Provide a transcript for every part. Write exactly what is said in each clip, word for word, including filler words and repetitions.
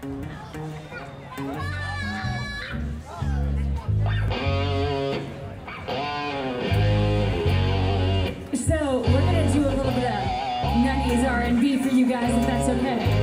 So we're gonna do a little bit of nineties R and B for you guys, if that's okay.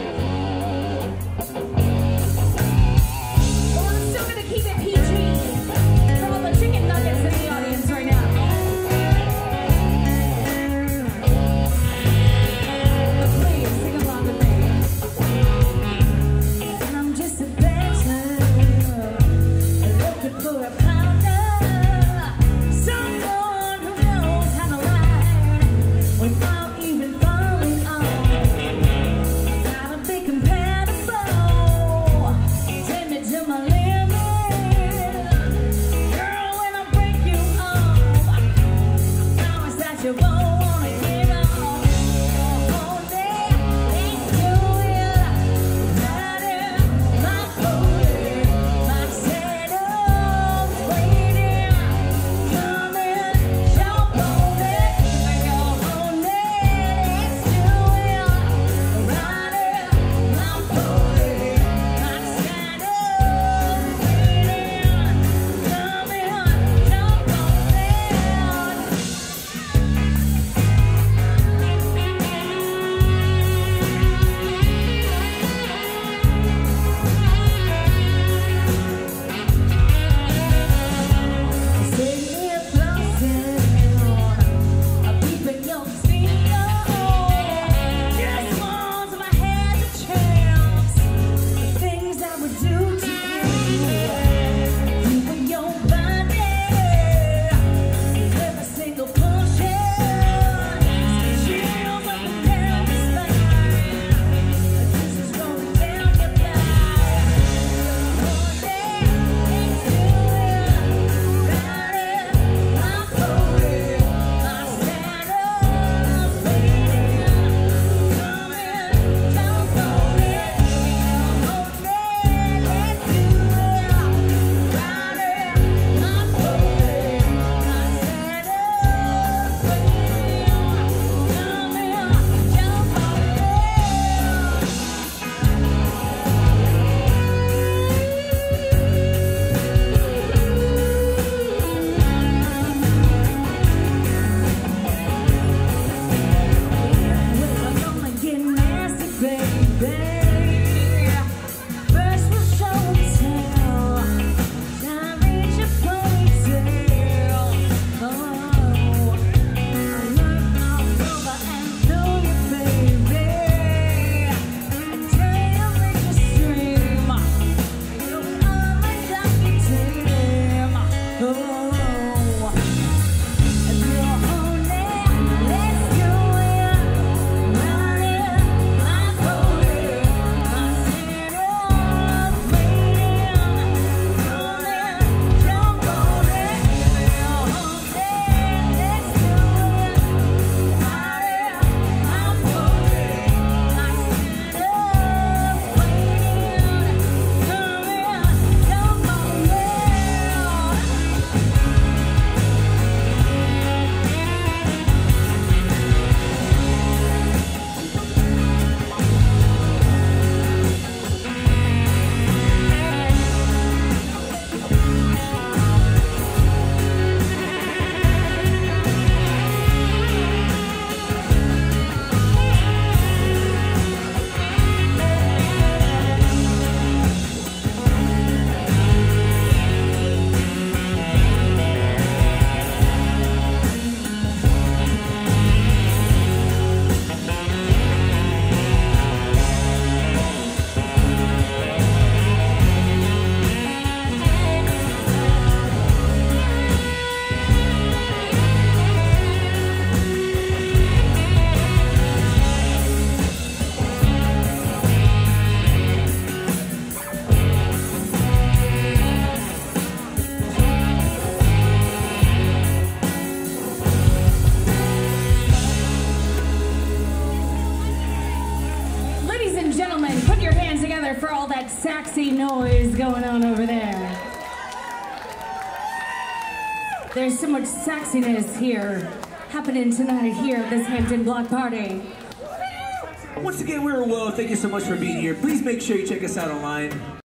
Saxy noise going on over there. There's so much sexiness here happening tonight here at this Hampton block party. Once again, we're Woah. Thank you so much for being here. Please make sure you check us out online.